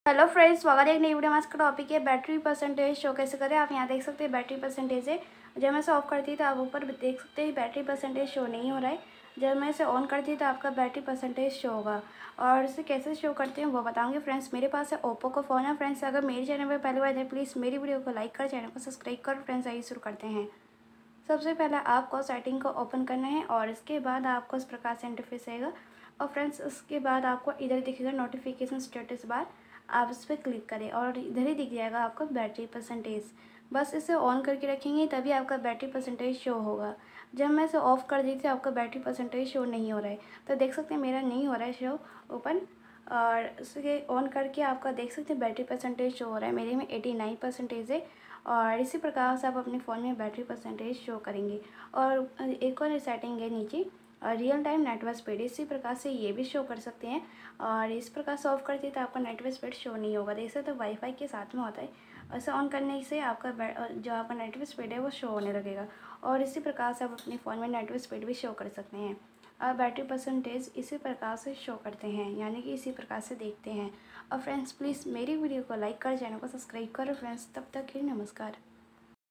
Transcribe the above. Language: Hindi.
हेलो फ्रेंड्स, स्वागत है एक नई वीडियो में। आज का टॉपिक है बैटरी परसेंटेज शो कैसे करें। आप यहाँ देख सकते हैं बैटरी परसेंटेज है। जब मैं इसे ऑफ करती हूँ तो आप ऊपर देख सकते हैं बैटरी परसेंटेज शो नहीं हो रहा है। जब मैं इसे ऑन करती हूँ तो आपका बैटरी परसेंटेज शो होगा। और इसे कैसे शो करते हैं वो बताऊँगी फ्रेंड्स। मेरे पास है ओप्पो का फ़ोन है फ्रेंड्स। अगर मेरे चैनल पर पहली बार है प्लीज़ मेरी वीडियो को लाइक कर, चैनल को सब्सक्राइब कर। फ्रेंड्स आइए शुरू करते हैं। सबसे पहले आपको सेटिंग को ओपन करना है और इसके बाद आपको इस प्रकार से इंटरफेस आएगा। और फ्रेंड्स उसके बाद आपको इधर दिखेगा नोटिफिकेशन स्टेटस बार, आप इस पर क्लिक करें और इधर ही दिख जाएगा आपको बैटरी परसेंटेज। बस इसे ऑन करके रखेंगे तभी आपका बैटरी परसेंटेज शो होगा। जब मैं इसे ऑफ़ कर दी थी आपका बैटरी परसेंटेज शो नहीं हो रहा है, तो देख सकते हैं मेरा नहीं हो रहा है शो ओपन। और इसे ऑन करके आपका देख सकते हैं बैटरी परसेंटेज शो हो रहा है। मेरे में 89% है। और इसी प्रकार से आप अपने फ़ोन में बैटरी परसेंटेज शो करेंगे। और एक और सेटिंग है नीचे, रियल टाइम नेटवर्क स्पीड, इसी प्रकार से ये भी शो कर सकते हैं। और इस प्रकार से ऑफ करती है तो आपका नेटवर्क स्पीड शो नहीं होगा। देख सकते तो वाईफाई के साथ में होता है। ऐसे ऑन करने से आपका जो आपका नेटवर्क स्पीड है वो शो होने लगेगा। और इसी प्रकार से आप अपने फ़ोन में नेटवर्क स्पीड भी शो कर सकते हैं। और बैटरी परसेंटेज इसी प्रकार से शो करते हैं, यानी कि इसी प्रकार से देखते हैं। और फ्रेंड्स प्लीज़ मेरी वीडियो को लाइक कर, चैनल को सब्सक्राइब करो फ्रेंड्स। तब तक के लिए नमस्कार।